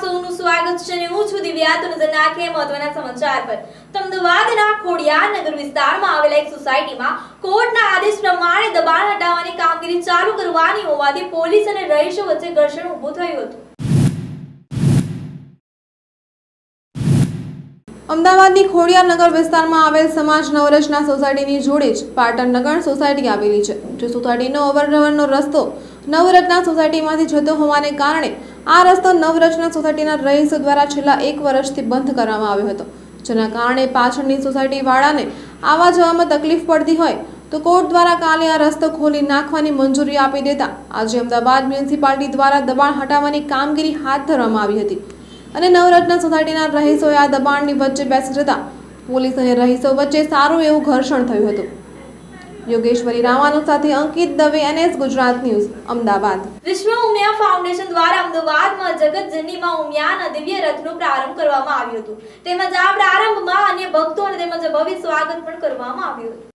સૌનું સ્વાગત છે અને હું છું દિવ્યા. તો નજર નાખીએ મહત્વના સમાચાર પર. અમદાવાદના ખોડિયારનગર વિસ્તારમાં આવેલા એક સોસાયટીમાં કોર્ટના આદેશ પ્રમાણે દબાણ હટાવવાની કામગીરી ચાલુ કરવાની હોવાથી પોલીસ અને રહીશો વચ્ચે ઘર્ષણ ઊભું થયું હતું. અમદાવાદની ખોડિયારનગર વિસ્તારમાં આવેલ સમાજ નવરચના સોસાયટીની જોડે જ પાટણનગર સોસાયટી આવેલી છે. જે સોસાયટીનો અવરજવરનો રસ્તો નવરત્ના સોસાયટીમાંથી જતો હોવાને કારણે આ રસ્તો નવરત્ના સોસાયટીના રહીશો દ્વારા છેલ્લા 1 વર્ષથી બંધ કરવામાં આવ્યો હતો. જેના કારણે પાછળની સોસાયટીવાળાને આવવા જવામાં તકલીફ પડતી હોય તો કોર્ટ દ્વારા કાલે આ રસ્તો ખોલી નાખવાની મંજૂરી આપી દેતા આજે અમદાવાદ મ્યુનિસિપાલિટી દ્વારા દબાણ હટાવવાની કામગીરી હાથ ધરવામાં આવી હતી અને નવરત્ન સોસાયટીના રહીશોએ આ દબાણની વચ્ચે બેસી જતા પોલીસ અને રહીશો વચ્ચે સારું એવું ઘર્ષણ થયું હતું. યોગેશ્વરી રામાનુ સાથે Ankit Dave, NS Gujarat news, Ahmedabad. Vishwa Umiya foundation દ્વારા અમદાવાદમાં જગતજનની માં ઉમિયાના દિવ્ય રથનો પ્રારંભ કરવામાં આવ્યો હતો. તેમજ આ પ્રારંભમાં અન્ય ભક્તો અને તેમજ ભવ્ય સ્વાગત પણ કરવામાં આવ્યું હતું.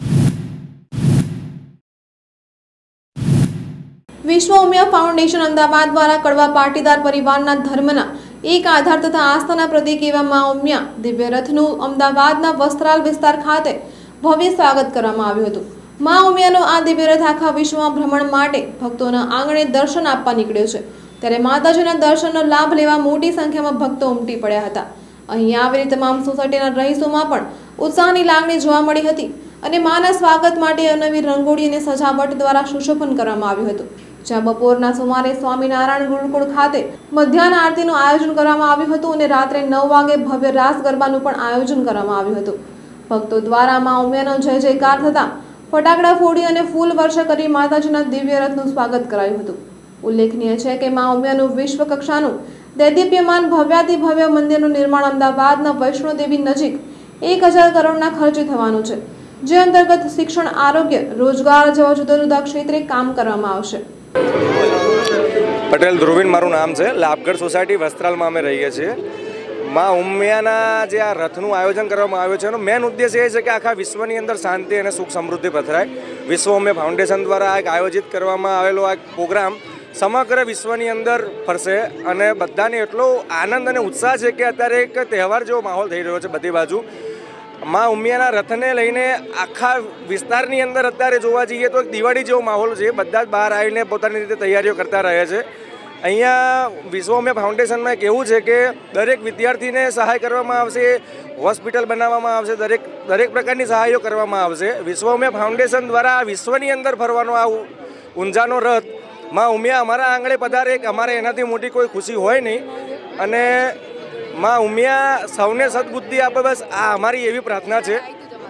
વિશ્વ ઉમિયા ફાઉન્ડેશન અમદાવાદ દ્વારા કડવા પાટીદાર પરિવારના ધર્મના એક આધાર તથા આસ્થાના પ્રતીક એવા માં ઉમિયા દિવ્ય રથનું અમદાવાદના વસ્ત્રાલ વિસ્તાર ખાતે ભવ્ય સ્વાગત કરવામાં આવ્યું હતું. માં ઉમિયાનો આ દિવ્ય રથ આખા વિશ્વમાં ભ્રમણ માટે ભક્તોના આંગણે દર્શન આપવા નીકળ્યો છે. ત્યારે માતાજીના દર્શનનો લાભ લેવા મોટી સંખ્યામાં ભક્તો ઉમટી પડ્યા હતા. અહીં આવેલી તમામ સોસાયટીના રહીશોમાં પણ ઉત્સાહની લાગણી જોવા મળી હતી અને માના સ્વાગત માટે અનવી રંગોળી અને સજાવટ દ્વારા સુશોભન કરવામાં આવ્યું હતું. જ્યાં બપોરના સુમારે સ્વામિનારાયણ ગુરુકુળ ખાતે મધ્યાહન આરતીનું આયોજન કરવામાં આવ્યું હતું અને રાત્રે 9 વાગે ભવ્ય રાસ ગરબાનું પણ આયોજન કરવામાં આવ્યું હતું. ભક્તો દ્વારા માં ઉમિયાનો જય જયકાર થતા ફટાકડા ફોડી અને ફૂલ વર્ષા કરી માતાજીના દિવ્ય રથનું સ્વાગત કરાયું હતું. ઉલ્લેખનીય છે કે માં ઉમિયાનું વિશ્વ કક્ષાનું દૈદીપ્યમાન ભવ્યાતિ ભવ્ય મંદિરનું નિર્માણ અમદાવાદના વૈષ્ણોદેવી નજીક 1000 કરોડના ખર્ચે થવાનું છે. જે અંતર્ગત શિક્ષણ, આરોગ્ય, રોજગાર જેવા જુદા જુદા ક્ષેત્રે કામ કરવામાં આવશે. પટેલ ધ્રુવીન મારું નામ છે. લાભગઢ સોસાયટી વસ્ત્રાલમાં અમે રહીએ છીએ. માં ઉમિયાના જે આ રથનું આયોજન કરવામાં આવ્યું છે એનો મેન ઉદ્દેશ્ય એ છે કે આખા વિશ્વની અંદર શાંતિ અને સુખ સમૃદ્ધિ પથરાય. વિશ્વ ઉમિયા ફાઉન્ડેશન દ્વારા એક આયોજિત કરવામાં આવેલો આ પ્રોગ્રામ સમગ્ર વિશ્વની અંદર ફરશે અને બધાને એટલો આનંદ અને ઉત્સાહ છે કે અત્યારે એક તહેવાર જેવો માહોલ થઈ રહ્યો છે બધી બાજુ. માં ઉમિયાના રથને લઈને આખા વિસ્તારની અંદર અત્યારે જોવા જઈએ તો એક દિવાળી જેવો માહોલ છે. બધા જ બહાર આવીને પોતાની રીતે તૈયારીઓ કરતા રહે છે. અહીંયા વિશ્વ ઉમિયા ફાઉન્ડેશનમાં એક એવું છે કે દરેક વિદ્યાર્થીને સહાય કરવામાં આવશે, હોસ્પિટલ બનાવવામાં આવશે, દરેક પ્રકારની સહાયો કરવામાં આવશે. વિશ્વ ઉમિયા ફાઉન્ડેશન દ્વારા વિશ્વની અંદર ફરવાનો આ ઊંઝાનો રથ માં ઉમિયા અમારા આંગણે પધારે, અમારે એનાથી મોટી કોઈ ખુશી હોય નહીં અને માં ઉમિયા સૌને સદબુદ્ધિ આપે, બસ આ અમારી એવી પ્રાર્થના છે.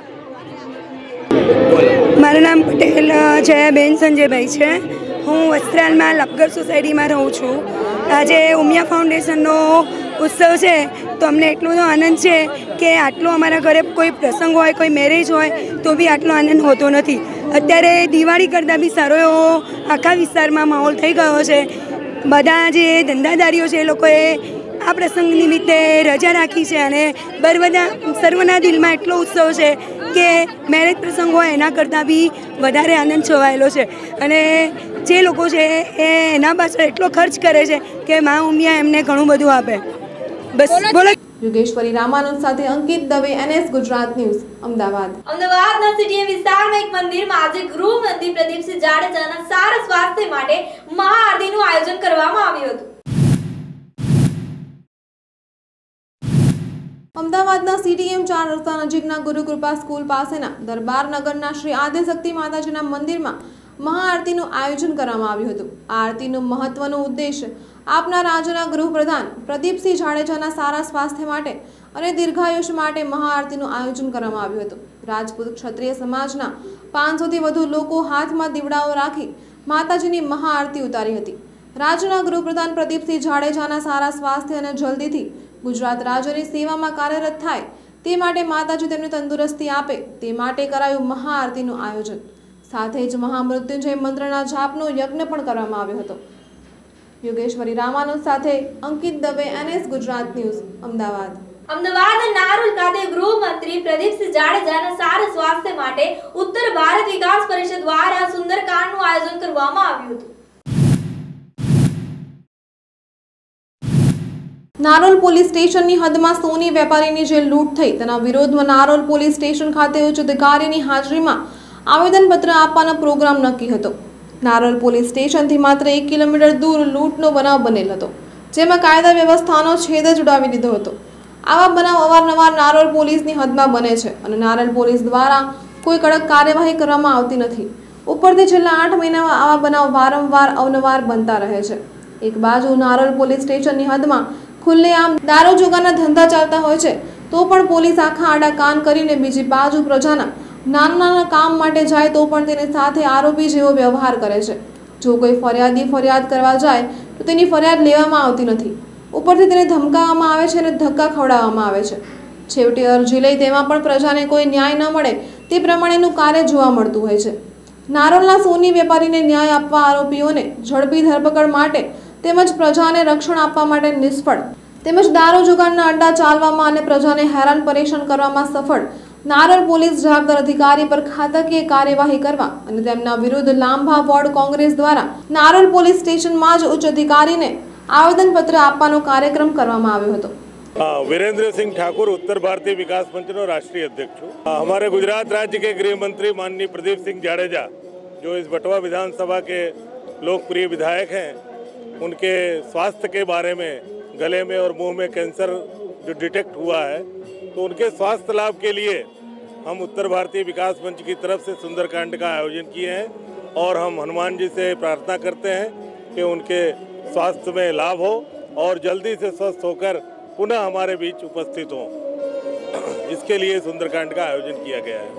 મારું નામ પટેલ જયાબેન સંજયભાઈ છે. હું વસ્ત્રાલમાં લાભગઢ સોસાયટીમાં રહું છું. આજે ઉમિયા ફાઉન્ડેશનનો ઉત્સવ છે તો અમને એટલો આનંદ છે કે આટલો અમારા ઘરે કોઈ પ્રસંગ હોય, કોઈ મેરેજ હોય તો બી આટલો આનંદ હોતો નથી. અત્યારે દિવાળી કરતાં બી સારો એવો આખા વિસ્તારમાં માહોલ થઈ ગયો છે. બધા જે ધંધાદારીઓ છે એ લોકોએ આ પ્રસંગ નિમિત્તે રજા રાખી છે અને સર્વના દિલમાં એટલો ઉત્સવ છે કે મેરેજ પ્રસંગ હોય એના કરતાં બી વધારે આનંદ છવાયેલો છે. અને જે લોકો છે એ એના પાછળ એટલો ખર્ચ કરે છે કે માં ઉમિયા એમને ઘણું બધું આપે. બસ બોલો. યોગેશ્વરી રામાનુ સાથે અંકિત દવે, NS ગુજરાત ન્યૂઝ, અમદાવાદ. અમદાવાદના સીટીએમ વિસ્તારમાં એક મંદિરમાં આજે ગૃહમંત્રી પ્રદીપસિંહ જાડેજાના સારા સ્વાસ્થ્ય માટે મહાઆરતીનું આયોજન કરવામાં આવ્યું હતું. અમદાવાદના CTM 4 રસ્તા નજીકના ગુરુકૃપા સ્કૂલ પાસેના દરબારનગરના શ્રી આદ્યશક્તિ માતાજીના મંદિરમાં મહાઆરતીનું આયોજન કરવામાં આવ્યું હતું. આ આરતીનું મહત્વનો ઉદ્દેશ આપના રાજ્યના ગૃહપ્રધાન પ્રદીપસિંહ જાડેજાના સારા સ્વાસ્થ્ય માટે અને દીર્ઘાયુષ્ય માટે મહાઆરતીનું આયોજન કરવામાં આવ્યું હતું. રાજપૂત ક્ષત્રિય સમાજના 500થી વધુ લોકો હાથમાં દીવડાઓ રાખી માતાજીની મહાઆરતી ઉતારી હતી. રાજ્યના ગૃહપ્રધાન પ્રદીપસિંહ જાડેજાના સારા સ્વાસ્થ્ય અને જલ્દીથી ગુજરાત રાજ્યની સેવામાં કાર્યરત થાય તે માટે માતાજી તેમને તંદુરસ્તી આપે તે માટે કરાયું મહાઆરતીનું આયોજન. સાથે જ મહામૃત્યુંજય મંત્રના જાપનો યજ્ઞ પણ કરવામાં આવ્યો હતો. યોગેશ્વરી રામાનુ સાથે અંકિત દવે, NS ગુજરાત ન્યૂઝ, અમદાવાદ. અમદાવાદના નારોલ ખાતે ગૃહમંત્રી પ્રદીપસિંહ જાડેજાના સારા સ્વાસ્થ્ય માટે ઉત્તર ભારત વિકાસ પરિષદ દ્વારા સુંદરકાંડનું આયોજન કરવામાં આવ્યું હતું. નારોલ પોલીસ સ્ટેશનની હદમાં સોની વેપારીની જે લૂંટ થઈ તેના વિરોધમાં નારોલ પોલીસ સ્ટેશન ખાતે ઉચ્ચ અધિકારીની હાજરીમાં આવેદનપત્ર આપવાનો પ્રોગ્રામ નક્કી હતો. નારોલ પોલીસ સ્ટેશનથી માત્ર 1 કિલોમીટર દૂર લૂંટનો બનાવ બનેલ હતો, જેમાં કાયદા વ્યવસ્થાનો છેદ જ ઉડાવી દીધો હતો. આવા બનાવ અવારનવાર નારોલ પોલીસની હદમાં બને છે અને નારોલ પોલીસ દ્વારા કોઈ કડક કાર્યવાહી કરવામાં આવતી નથી. ઉપરથી છેલ્લા 8 મહિનામાં આવા બનાવ વારંવાર અવનવાર બનતા રહે છે. એક બાજુ નારોલ પોલીસ સ્ટેશનની હદમાં ખુલ્લેઆમ દારૂ જુગારના ધંધા ચાલતા હોય છે, તો પણ પોલીસ આખા આડા કાન કરીને બીજી બાજુ પ્રજાના નાના કામ માટે જાય તો પણ તેની સાથે આરોપી જેવો વ્યવહાર કરે છે. જો કોઈ ફરિયાદી ફરિયાદ કરવા જાય તો તેની ફરિયાદ લેવામાં આવતી નથી. ઉપરથી તેને ધમકાવવામાં આવે છે અને ધક્કા ખવડાવવામાં આવે છે. છેવટે અરજી લઈ તેમાં પણ પ્રજાને કોઈ ન્યાય ન મળે તે પ્રમાણેનું કાર્ય જોવા મળતું હોય છે. નારોલના સોની વેપારીને ન્યાય આપવા, આરોપીઓને ઝડપી ધરપકડ માટે તેમજ પ્રજાને રક્ષણ આપવા માટે નિષ્ફળ, તેમજ દારૂ જુગારના અડ્ડા ચાલવામાં અને પ્રજાને હેરાન પરેશાન કરવામાં સફળ નારોલ પોલીસ જવાબદાર અધિકારી પર ખાતાકીય કાર્યવાહી કરવા અને તેમના વિરુદ્ધ લાંભા વોર્ડ કોંગ્રેસ દ્વારા નારોલ પોલીસ સ્ટેશનમાં જ ઉચ્ચ અધિકારીને આવેદનપત્ર આપવાનો કાર્યક્રમ કરવામાં આવ્યો હતો. वीरेंद्र सिंह ठाकुर उत्तर भारतीय विकास मंच नो राष्ट्रीय अध्यक्ष हूँ. हमारे गुजरात राज्य के गृह मंत्री माननीय प्रदीप सिंह जाडेजा, जो इस बटवा विधानसभा के लोकप्रिय विधायक हैं, उनके स्वास्थ्य के बारे में गले में और मुंह में कैंसर जो डिटेक्ट हुआ है, तो उनके स्वास्थ्य लाभ के लिए हम उत्तर भारतीय विकास मंच की तरफ से सुंदरकांड का आयोजन किए हैं और हम हनुमान जी से प्रार्थना करते हैं कि उनके स्वास्थ्य में लाभ हो और जल्दी से स्वस्थ होकर पुनः हमारे बीच उपस्थित हों. इसके लिए सुंदरकांड का आयोजन किया गया है.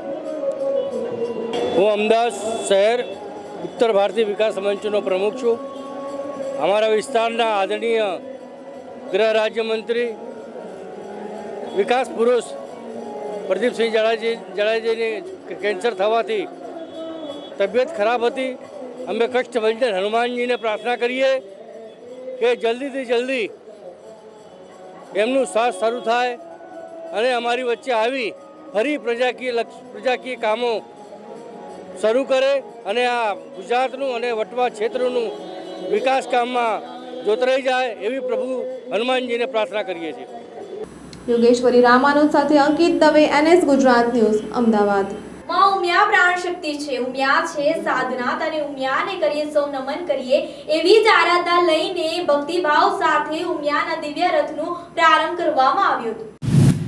હું અમદાવાદ શહેર ઉત્તર ભારતીય વિકાસ મંચનો પ્રમુખ છું. અમારા વિસ્તારના આદરણીય ગૃહ રાજ્યમંત્રી વિકાસ પુરુષ પ્રદીપસિંહ જાડેજાની કેન્સર થવાથી તબિયત ખરાબ હતી. અમે કષ્ટભંજન હનુમાનજીને પ્રાર્થના કરીએ કે જલ્દીથી જલ્દી એમનું શ્વાસ શરૂ થાય અને અમારી વચ્ચે આવી ફરી પ્રજાકીય કામો શરૂ કરે અને આ ગુજરાતનું અને વટવા ક્ષેત્રનું વિકાસ કામમાં જોતરાઈ જાય એવી પ્રભુ હનુમાનજીને પ્રાર્થના કરીએ છીએ. યોગેશ્વરી રામાનુજ સાથે અંકિત દવે, NS ગુજરાત ન્યૂઝ, અમદાવાદ. માં ઉમિયા પ્રાણ શક્તિ છે, ઉમિયા છે સાધનાથ અને ઉમિયાને કરીએ સૌ નમન કરીએ એવી જ આરાધના લઈને ભક્તિભાવ સાથે ઉમિયાના દિવ્ય રથનું પ્રારંભ કરવામાં આવ્યું હતું.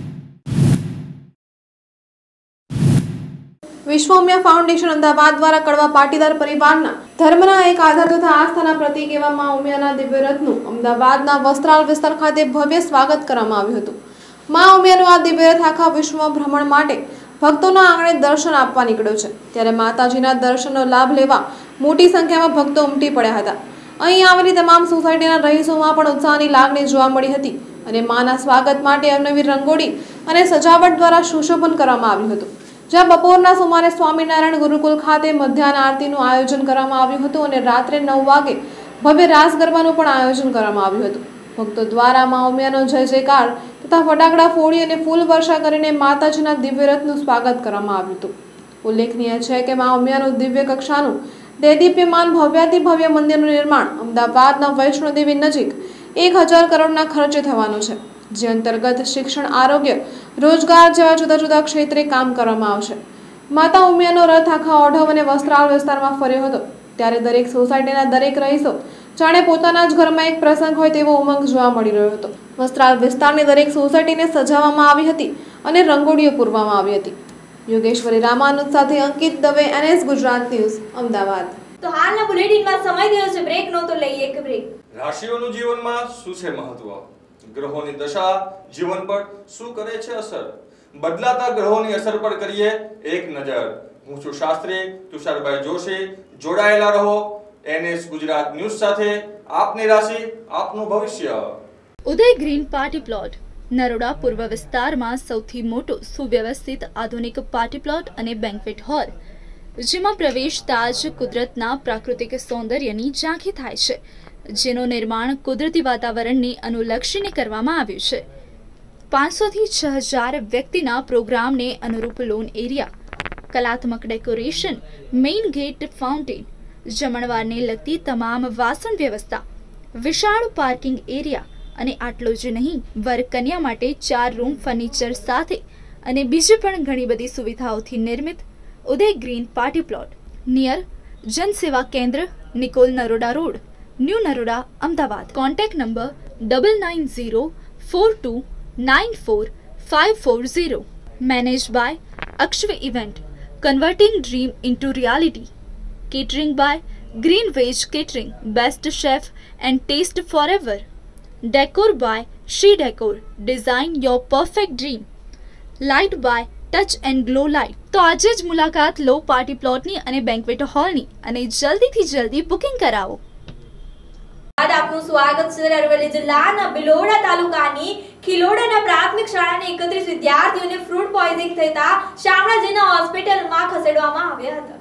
વિશ્વ ઉમિયા ફાઉન્ડેશન અમદાવાદ દ્વારા કડવા પાટીદાર પરિવારના ધર્મના એક આધાર તથા આસ્થાના પ્રતીક એવા માં ઉમિયાના દિવ્ય રથનું અમદાવાદના વસ્ત્રાલ વિસ્તાર ખાતે ભવ્ય સ્વાગત કરવામાં આવ્યું હતું. માં ઉમિયાનું આ દિવ્ય રથ આખા વિશ્વમાં ભ્રમણ માટે ભક્તોના આંગણે દર્શન આપવા નીકળ્યો છે, ત્યારે માતાજીના દર્શનનો લાભ લેવા મોટી સંખ્યામાં ભક્તો ઉમટી પડ્યા હતા. અહીં આવેલી તમામ સોસાયટીના રહીશોમાં પણ ઉત્સાહની લાગણી જોવા મળી હતી અને માના સ્વાગત માટે અવનવી રંગોળી અને સજાવટ દ્વારા સુશોભન કરવામાં આવ્યું હતું. જ્યાં બપોરના સુમારે સ્વામિનારાયણ ગુરુકુલ ખાતે મધ્યાહન આરતીનું આયોજન કરવામાં આવ્યું હતું અને રાત્રે 9 વાગે ભવ્ય રાસ ગરબાનું પણ આયોજન કરવામાં આવ્યું હતું. ભક્તો દ્વારા માં ઉમિયાનો જય જયકાર તથા ફટાકડા ફોડી અને ફૂલ વર્ષા કરીને માતાજીના દિવ્ય રથનું સ્વાગત કરવામાં આવ્યું હતું. ઉલ્લેખનીય છે કે માં ઉમિયાનું દિવ્ય કક્ષાનું દેદીપ્યમાન ભવ્યાતિ ભવ્ય મંદિરનું નિર્માણ અમદાવાદના વૈષ્ણોદેવી નજીક 1000 કરોડના ખર્ચે થવાનું છે, જે અંતર્ગત શિક્ષણ, આરોગ્ય, રોજગાર જેવા જુદા જુદા ક્ષેત્રે કામ કરવામાં આવશે. માતા ઉમિયાનો રથ આખા ઓઢવ અને વસ્ત્રાલ વિસ્તારમાં ફર્યો હતો, ત્યારે દરેક સોસાયટીના દરેક રહીશો જાણે પોતાના જ ઘરમાં એક પ્રસંગ હોય તેવો ઉમંગ જોવા મળી રહ્યો હતો. વસ્ત્રાલ વિસ્તારની દરેક સોસાયટીને સજાવવામાં આવી હતી અને રંગોળીઓ પૂરવામાં આવી હતી. યોગેશ્વરી રામાનુજ સાથે અંકિત દવે, NS ગુજરાત ન્યૂઝ, અમદાવાદ. તો હાલના બુલેટિનમાં સમય થયો છે બ્રેકનો, તો લઈએ એક બ્રેક. રાશિઓનું જીવનમાં શું છે મહત્વ? ગ્રહોની દશા જીવન પર શું કરે છે અસર? બદલાતા ગ્રહોની અસર પર કરીએ એક નજર. હું છું શાસ્ત્રી તુષારભાઈ જોશી. જોડાયેલા રહો NS ગુજરાત ન્યૂઝ સાથે. આપની રાશિ, આપનું ભવિષ્ય. Uday green party plot Naroda પૂર્વ વિસ્તારમાં સૌથી મોટો સુવ્યવસ્થિત આધુનિક પાર્ટી પ્લોટ અને બેન્ક્વેટ હોલ, જેમાં પ્રવેશતા જ કુદરતના પ્રાકૃતિક સૌંદર્યની ઝાંખી થાય છે, જેનું નિર્માણ કુદરતી વાતાવરણને અનુલક્ષીને કરવામાં આવ્યું છે. 500 થી 6000 વ્યક્તિના પ્રોગ્રામને અનુરૂપ લોન એરિયા, કલાત્મક ડેકોરેશન, મેઇન ગેટ, ફાઉન્ટેન, જમણવારને લગતી તમામ વાસણ વ્યવસ્થા, વિશાળ પાર્કિંગ એરિયા અને આટલું જ નહીં, વર કન્યા માટે 4 રૂમ ફર્નિચર સાથે અને બીજી પણ ઘણી બધી સુવિધાઓથી નિર્મિત Uday green party plot near Jansewa Kendra, Nikol Naroda road, new Naroda, Ahmedabad. Contact number 9904294540. Managed by Akshvi Event, converting dream into reality. Catering by Green Veg Catering, best chef and taste forever. Decor by She Decor, design your perfect dream. Light by Touch and Glow Light. તો આજે જ મુલાકાત લો party પ્લોટની અને banquet હોલની અને જલ્દીથી જલ્દી booking કરાવો. આપનું સ્વાગત છે. અરવલ્લી જિલ્લાના બિલોડા તાલુકાની ખિલોડાના પ્રાથમિક શાળાના 31 વિદ્યાર્થીઓને ફ્રૂટ પોઈઝનિંગ થતા શામળાજીના હોસ્પિટલમાં ખસેડવામાં આવ્યા હતા.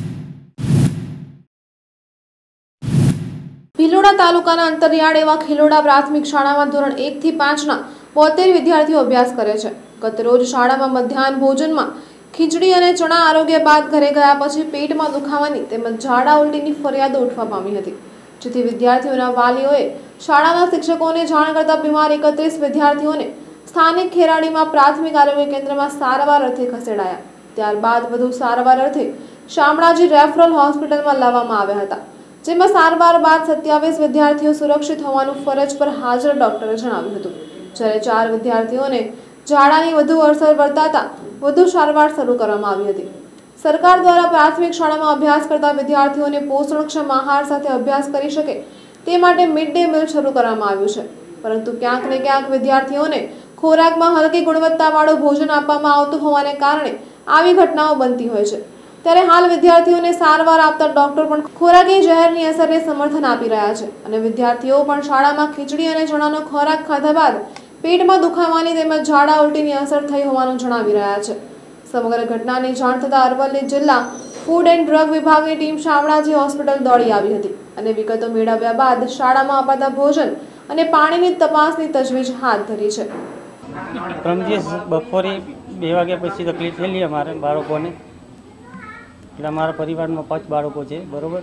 ભિલોડા તાલુકાના અંતરિયાળ એવા ખિલોડા પ્રાથમિક શાળામાં ધોરણ 1 થી 5ના 72 વિદ્યાર્થીઓ અભ્યાસ કરે છે. ગત રોજ શાળામાં મધ્યાહન ભોજનમાં ખીચડી અને ચણા આરોગ્ય બાદ ઘરે ગયા પછી પેટમાં દુખાવાની તેમજ ઝાડા ઉલટીની ફરિયાદો ઉઠવા પામી હતી, જેથી વિદ્યાર્થીઓના વાલીઓએ શાળાના શિક્ષકોને જાણ કરતા બીમાર 31 વિદ્યાર્થીઓને સ્થાનિક ખેરાડીમાં પ્રાથમિક આરોગ્ય કેન્દ્રમાં સારવાર અર્થે ખસેડાયા. ત્યારબાદ વધુ સારવાર અર્થે શામળાજી રેફરલ હોસ્પિટલમાં લાવવામાં આવ્યા હતા, જેમાં સારવાર બાદ 27 વિદ્યાર્થીઓ સુરક્ષિત હોવાનું ફરજ પર હાજર ડોક્ટરે જણાવ્યું હતું. જ્યારે 4 વિદ્યાર્થીઓને ઝાડાની વધુ અસર વર્તાતા વધુ સારવાર શરૂ કરવામાં આવી હતી. સરકાર દ્વારા પ્રાથમિક શાળામાં અભ્યાસ કરતા વિદ્યાર્થીઓને પોષણક્ષમ આહાર સાથે અભ્યાસ કરી શકે તે માટે મિડ ડે મીલ શરૂ કરવામાં આવ્યું છે, પરંતુ ક્યાંક ને ક્યાંક વિદ્યાર્થીઓને ખોરાકમાં હલકી ગુણવત્તાવાળું ભોજન આપવામાં આવતું હોવાને કારણે આવી ઘટનાઓ બનતી હોય છે. ત્યારે હાલ વિદ્યાર્થીઓને સારવાર આપતા ડોક્ટર પણ ખોરાકી ઝેરની અસરને સમર્થન આપી રહ્યા છે અને વિદ્યાર્થીઓ પણ શાળામાં ખીચડી અને ચણાનો ખોરાક ખાધા બાદ પેટમાં દુખાવાની તેમજ ઝાડા ઉલટીની અસર થઈ હોવાનું જણાવી રહ્યા છે. સમગ્ર ઘટનાની જાણ થતાં અરવલ્લી જિલ્લા ફૂડ એન્ડ ડ્રગ વિભાગની ટીમ શામળાજી હોસ્પિટલ દોડી આવી હતી અને વિગતો મેળવ્યા બાદ શાળામાં અપાતા ભોજન અને પાણીની તપાસની તજવીજ હાથ ધરી છે. પરમ દિવસ બપોરે 2 વાગ્યા પછી તકલીફ થયેલી અમારે બાળકોને. એટલે અમારા પરિવારમાં 5 બાળકો છે, બરાબર.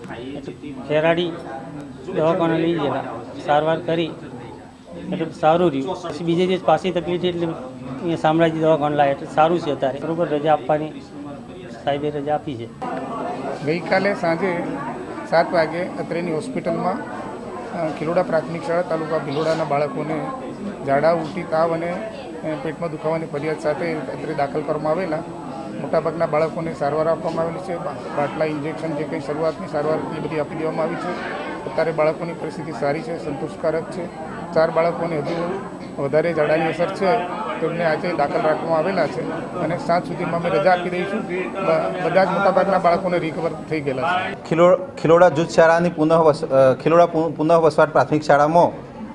ખેરાડી દવાખાને લઈ ગયેલા, સારવાર કરી એટલે સારું રહ્યું. પછી બીજે દિવસ પાછી તકલીફ થઈ એટલે અહીંયા શામળાજી દવાખાને લાવ્યા એટલે સારું છે અત્યારે, બરાબર. રજા આપવાની સાહેબે રજા આપી છે. ગઈકાલે સાંજે 7 વાગે અત્રેની હોસ્પિટલમાં ખિલોડા પ્રાથમિક શાળા તાલુકા ભિલોડાના બાળકોને ઝાડા, ઉલટી, તાવ અને પેટમાં દુખાવાની ફરિયાદ સાથે અત્રે દાખલ કરવામાં આવેલા. મોટાભાગના બાળકોને સારવાર આપવામાં આવેલી છે. બાટલા, ઇન્જેક્શન જે કંઈ શરૂઆતની સારવાર એ બધી આપી દેવામાં આવી છે. અત્યારે બાળકોની પરિસ્થિતિ સારી છે, સંતોષકારક છે. 4 બાળકોને હજુ વધારે ઝાડાની અસર છે, તેમને આજે દાખલ રાખવામાં આવેલા છે અને સાંજ સુધીમાં અમે રજા આપી દઈશું. બધા જ મોટાભાગના બાળકોને રિકવર થઈ ગયેલા છે. ખિલોડા જૂથ શાળાની ખિલોડા પુનઃ વસવાટ પ્રાથમિક શાળામાં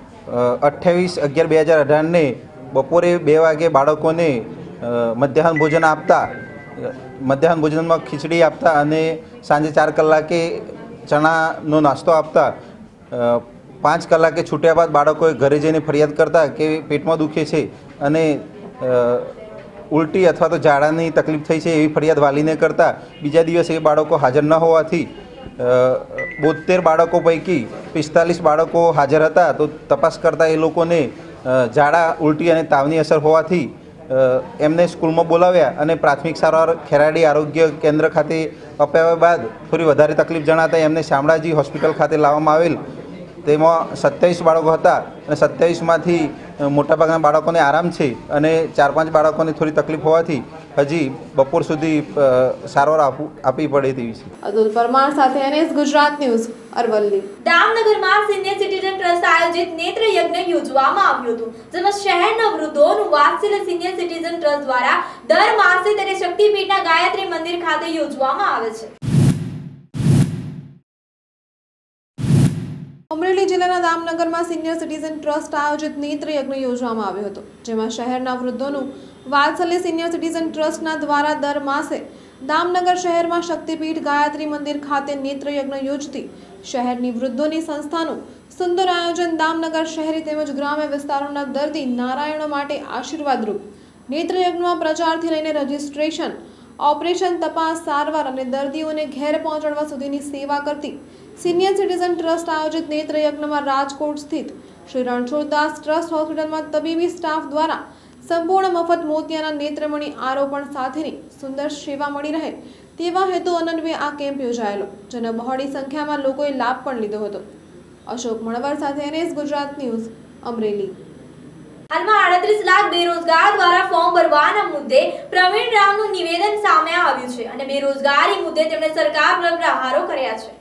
28/11/2018ને બપોરે 2 વાગે બાળકોને મધ્યાહન ભોજન આપતા, મધ્યાહન ભોજનમાં ખીચડી આપતા અને સાંજે 4 કલાકે ચણાનો નાસ્તો આપતા 5 કલાકે છૂટ્યા બાદ બાળકોએ ઘરે જઈને ફરિયાદ કરતા કે પેટમાં દુખે છે અને ઉલટી અથવા તો ઝાડાની તકલીફ થઈ છે એવી ફરિયાદ વાલીને કરતા બીજા દિવસે એ બાળકો હાજર ન હોવાથી 72 બાળકો પૈકી 45 બાળકો હાજર હતા. તો તપાસ કરતાં એ લોકોને ઝાડા, ઉલટી અને તાવની અસર હોવાથી એમને સ્કૂલમાં બોલાવ્યા અને પ્રાથમિક સારવાર ખેરાડી આરોગ્ય કેન્દ્ર ખાતે અપાવ્યા બાદ થોડી વધારે તકલીફ જણાતા એમને શામળાજી હોસ્પિટલ ખાતે લાવવામાં આવેલ. તેમાં 27 બાળકો હતા અને 27માંથી મોટાભાગના બાળકોને આરામ છે અને 4-5 બાળકોને થોડી તકલીફ હોવાથી હજી બપોર સુધી સારવાર આપવી પડે તેવી છે. અતુલ પરમાર સાથે NS ગુજરાત ન્યૂઝ, અરવલ્લી. દામનગરમાં સિનિયર સિટીઝન ટ્રસ્ટ આયોજિત નેત્ર યજ્ઞ યોજવામાં આવ્યું હતું, જેમાં શહેરના વૃદ્ધોનું વાત્સલ્ય સિનિયર સિટીઝન ટ્રસ્ટ દ્વારા દર માસે તેને શક્તિપીઠના ગાયત્રી મંદિર ખાતે યોજવામાં આવે છે. અમરેલી જિલ્લાના દામનગરમાં સિનિયર સિટીઝન ટ્રસ્ટ આયોજિત નેત્ર યજ્ઞ યોજવામાં આવ્યો હતો, જેમાં શહેરના વૃદ્ધોનું વાત્સલ્ય સિનિયર સિટીઝન ટ્રસ્ટના દ્વારા દર માસે દામનગર શહેરમાં શક્તિપીઠ ગાયત્રી મંદિર ખાતે નેત્ર યજ્ઞ યોજતી શહેરની વૃદ્ધોની સંસ્થાનું સુંદર આયોજન દામનગર શહેરી તેમજ ગ્રામ્ય વિસ્તારોના દર્દી નારાયણો માટે આશીર્વાદરૂપ નેત્ર યજ્ઞમાં પ્રચારથી લઈને રજીસ્ટ્રેશન, ઓપરેશન, તપાસ, સારવાર અને દર્દીઓને ઘેર પહોંચાડવા સુધીની સેવા કરતી સિનિયર સિટીઝન ટ્રસ્ટ આયોજિત નેત્ર યજ્ઞમાં રાજકોટ સ્થિત શ્રી રણછોડદાસ ટ્રસ્ટ હોસ્પિટલમાં તબીબી સ્ટાફ દ્વારા સંપૂર્ણ મફત મોતિયાના નેત્રમણી આરોપણ સાથેની સુંદર સેવા મળી રહે તેવા હેતુ અન્વયે આ કેમ્પ યોજાયેલો, જેનો બહોળી સંખ્યામાં લોકોએ લાભ પણ લીધો હતો. અશોક મણવર સાથે NS ગુજરાત ન્યૂઝ, અમરેલી. હાલમાં 38 લાખ બેરોજગાર દ્વારા ફોર્મ ભરવાના મુદ્દે પ્રવીણ રામનું નિવેદન સામે આવ્યું છે અને બેરોજગારી મુદ્દે તેમણે સરકાર પર પ્રહારો કર્યા છે.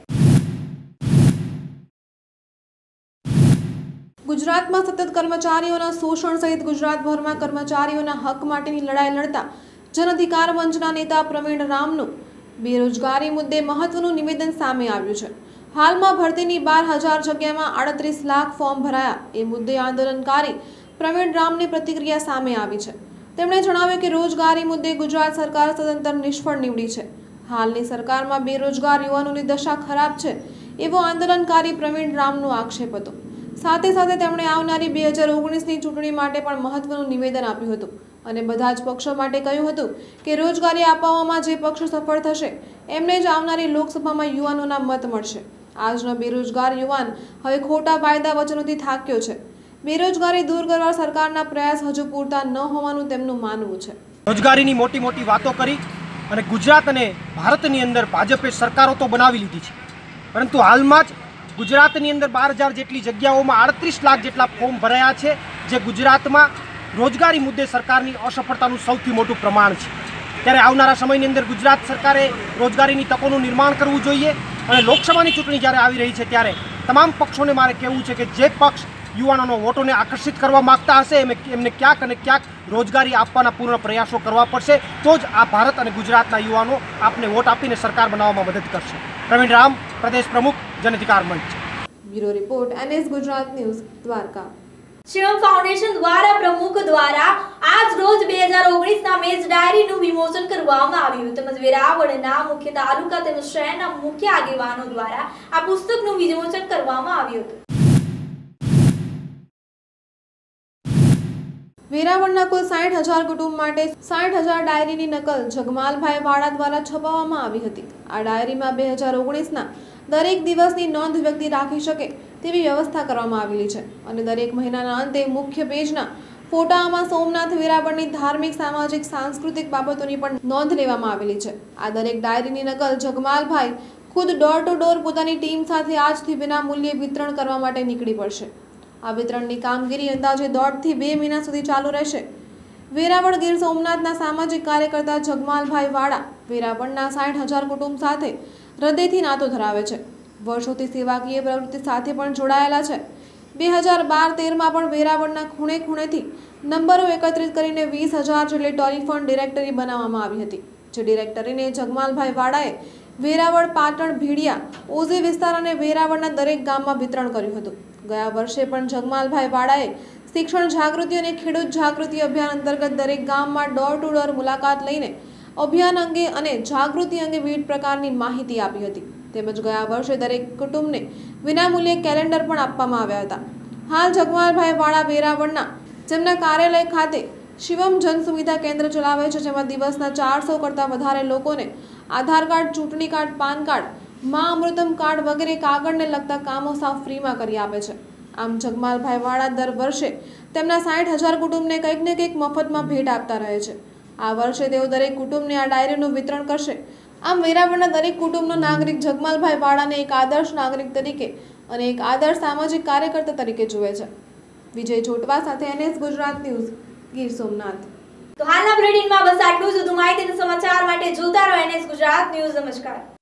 ગુજરાતમાં સતત કર્મચારીઓના શોષણ સહિત ગુજરાતભરમાં કર્મચારીઓના હક માટેની લડાઈ લડતા જન અધિકાર મંચના નેતા પ્રવીણ રામનું બેરોજગારી મુદ્દે મહત્વનું નિવેદન સામે આવ્યું છે. હાલમાં ભરતીની 12,000 જગ્યામાં 38 લાખ ફોર્મ ભરાયા એ મુદ્દે આંદોલનકારી પ્રવીણ રામની પ્રતિક્રિયા સામે આવી છે. તેમણે જણાવ્યું કે રોજગારી મુદ્દે ગુજરાત સરકાર સદંતર નિષ્ફળ નીવડી છે. હાલની સરકારમાં બેરોજગાર યુવાનોની દશા ખરાબ છે એવો આંદોલનકારી પ્રવીણ રામનો આક્ષેપ હતો. સાથે સાથે તેમણે આવનારી 2019ની ચૂંટણી માટે પણ મહત્વનું નિવેદન આપ્યું હતું અને બધા જ પક્ષો માટે કહ્યું હતું કે રોજગારી અપાવવામાં જે પક્ષ સફળ થશે એમને જ આવનારી લોકસભામાં યુવાનોના મત મળશે. આજનો બેરોજગાર યુવાન હવે ખોટા વાયદા વચનોથી થાક્યો છે. બેરોજગારી દૂર કરવા સરકારના પ્રયાસ હજુ પૂરતા ન હોવાનું તેમનું માનવું છે. રોજગારીની મોટી મોટી વાતો કરી અને ગુજરાત અને ભારતની અંદર ભાજપે સરકારો તો બનાવી લીધી છે, પરંતુ હાલમાં જ ગુજરાતની અંદર 12,000 જેટલી જગ્યાઓમાં 38 લાખ જેટલા ફોર્મ ભરાયા છે, જે ગુજરાતમાં રોજગારી મુદ્દે સરકારની અસફળતાનું સૌથી મોટું પ્રમાણ છે. ત્યારે આવનારા સમયની અંદર ગુજરાત સરકારે રોજગારીની તકોનું નિર્માણ કરવું જોઈએ અને લોકસભાની ચૂંટણી જ્યારે આવી રહી છે ત્યારે તમામ પક્ષોને મારે કહેવું છે કે જે પક્ષ યુવાનોનો વોટોને આકર્ષિત કરવા માગતા હશે એમને ક્યાંક અને ક્યાંક રોજગારી આપવાના પૂર્ણ પ્રયાસો કરવા પડશે, તો જ આ ભારત અને ગુજરાતના યુવાનો આપને વોટ આપીને સરકાર બનાવવામાં મદદ કરશે. પ્રવીણ રામ, પ્રદેશ પ્રમુખ, Jan Adhikar Manch. Bureau report, NS Gujarat news, Dwarka. Shivam foundation દ્વારા પ્રમુખ દ્વારા આજ રોજ 2019ના મેચ ડાયરીનું વિમોચન કરવામાં આવ્યું તેમજ વેરાવળના મુખ્ય તાલુકા તેમજ શહેરના મુખ્ય આગેવાનો દ્વારા આ પુસ્તકનું વિમોચન કરવામાં આવ્યું હતું. વેરાવળના કુલ 60,000 કુટુંબ માટે 60,000 ડાયરીની નકલ જગમાલભાઈ વાડા દ્વારા છપાવવામાં આવી હતી. આ ડાયરીમાં 2019ના દરેક દિવસની નોંધ વ્યક્તિ રાખી શકે તેવી વ્યવસ્થા કરવામાં આવેલી છે અને દરેક મહિનાના અંતે મુખ્ય પેજના ફોટામાં સોમનાથ વેરાવળની ધાર્મિક, સામાજિક, સાંસ્કૃતિક બાબતોની પણ નોંધ લેવામાં આવેલી છે. આ દરેક ડાયરીની નકલ જગમાલભાઈ ખુદ ડોર ટુ ડોર પોતાની ટીમ સાથે આજથી વિના મૂલ્યે વિતરણ કરવા માટે નીકળી પડશે. આ વિતરણની કામગીરી અંદાજે 1.5 થી 2 મહિના સુધી ચાલુ રહેશે. વેરાવળ ગીર સોમનાથના સામાજિક કાર્યકર્તા જગમાલભાઈ વાડા વેરાવળના 60,000 કુટુંબ સાથે હૃદયથી નાતો ધરાવે છે. વર્ષોથી સેવાકીય પ્રવૃત્તિ સાથે પણ જોડાયેલા છે. 2012-13માં પણ વેરાવળના ખૂણે ખૂણેથી નંબરો એકત્રિત કરીને 20,000 જેટલી ટેલિફોન ડિરેક્ટરી બનાવવામાં આવી હતી, જે ડિરેક્ટરીને જગમાલભાઈ વાડાએ વેરાવળ, પાટણ, ભીડિયા, ઓઝી વિસ્તાર અને વેરાવળના દરેક ગામમાં વિતરણ કર્યું હતું. ગયા વર્ષે પણ જગમાલભાઈ વાડાએ શિક્ષણ જાગૃતિ અને ખેડૂત જાગૃતિ અભિયાન અંતર્ગત દરેક ગામમાં ડોર ટુ ડોર મુલાકાત લઈને અભિયાન અંગે અને જાગૃતિ અંગે વિવિધ પ્રકારની માહિતી આપી હતી. તેમજ ગયા વર્ષે દરેક કુટુંબને વિનામૂલ્યે કેલેન્ડર પણ આપવામાં આવ્યા હતા. હાલ જગમાલભાઈ વાડા વેરાવળના જેમના કાર્યાલય ખાતે શિવમ જન સુવિધા કેન્દ્ર ચલાવે છે, જેમાં દિવસના 400 કરતાં વધારે લોકોને આધાર કાર્ડ, ચૂંટણી card, PAN card, Maa Amrutam card વગેરે કાગળને લગતા કામો સાવ ફ્રીમાં કરી આપે છે. આમ જગમાલભાઈ વાડા દર વર્ષે તેમના 60,000 કુટુંબને કંઈક ને કંઈક મફતમાં ભેટ આપતા રહે છે. આ વર્ષે તેઓ દરેક કુટુંબને આ ડાયરીનું વિતરણ કરશે. આમ વેરાવળના દરેક કુટુંબનો નાગરિક જગમાલભાઈ વાડાને એક આદર્શ નાગરિક તરીકે અને એક આદર્શ સામાજિક કાર્યકર્તા તરીકે જુએ છે. વિજય જોટવા સાથે NS ગુજરાત ન્યૂઝ, ગીર સોમનાથ. તો હાલના બુલેટિનમાં બસ આટલું જ. વધુ માહિતી અને સમાચાર માટે જોતા રહો NS ગુજરાત ન્યૂઝ. નમસ્કાર.